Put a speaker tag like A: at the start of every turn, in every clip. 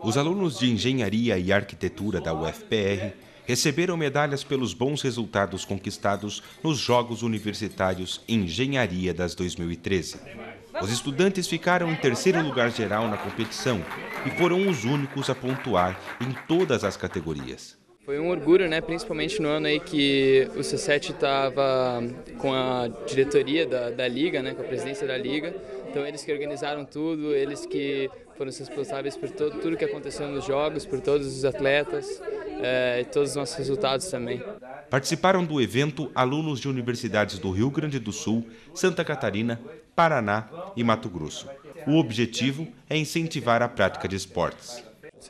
A: Os alunos de Engenharia e Arquitetura da UFPR receberam medalhas pelos bons resultados conquistados nos Jogos Universitários Engenharia das 2013. Os estudantes ficaram em terceiro lugar geral na competição e foram os únicos a pontuar em todas as categorias.
B: Foi um orgulho, né? Principalmente no ano aí que o C7 estava com a diretoria da Liga, né? Com a presidência da Liga. Então eles que organizaram tudo, eles que foram os responsáveis por tudo que aconteceu nos Jogos, por todos os atletas e todos os nossos resultados também.
A: Participaram do evento alunos de universidades do Rio Grande do Sul, Santa Catarina, Paraná e Mato Grosso. O objetivo é incentivar a prática de esportes.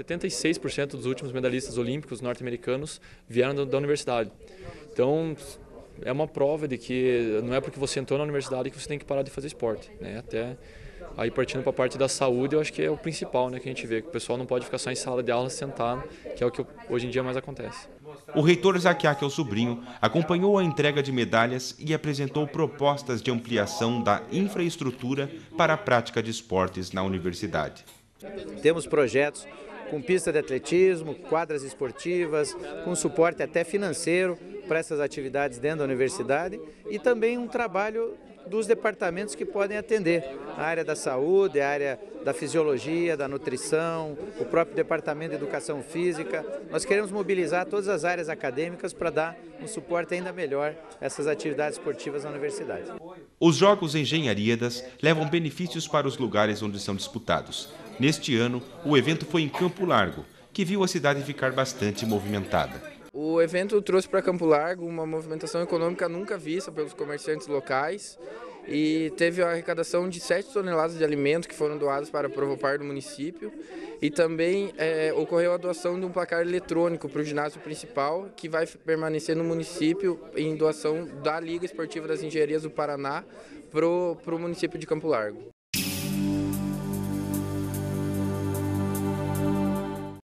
C: 76% dos últimos medalhistas olímpicos norte-americanos vieram da universidade. Então, é uma prova de que não é porque você entrou na universidade que você tem que parar de fazer esporte, né? Até aí, partindo para a parte da saúde, eu acho que é o principal, né, que a gente vê, que o pessoal não pode ficar só em sala de aula sentado, que é o que hoje em dia mais acontece.
A: O reitor Zaquiaque, o sobrinho, acompanhou a entrega de medalhas e apresentou propostas de ampliação da infraestrutura para a prática de esportes na universidade.
D: Temos projetos com pista de atletismo, quadras esportivas, com suporte até financeiro para essas atividades dentro da universidade e também um trabalho dos departamentos que podem atender a área da saúde, a área da fisiologia, da nutrição, o próprio departamento de educação física. Nós queremos mobilizar todas as áreas acadêmicas para dar um suporte ainda melhor a essas atividades esportivas na universidade.
A: Os Jogos Engenharíadas levam benefícios para os lugares onde são disputados. Neste ano, o evento foi em Campo Largo, que viu a cidade ficar bastante movimentada.
B: O evento trouxe para Campo Largo uma movimentação econômica nunca vista pelos comerciantes locais e teve a arrecadação de 7 toneladas de alimentos que foram doados para a Provopar do município e também ocorreu a doação de um placar eletrônico para o ginásio principal que vai permanecer no município em doação da Liga Esportiva das Engenharias do Paraná para o município de Campo Largo.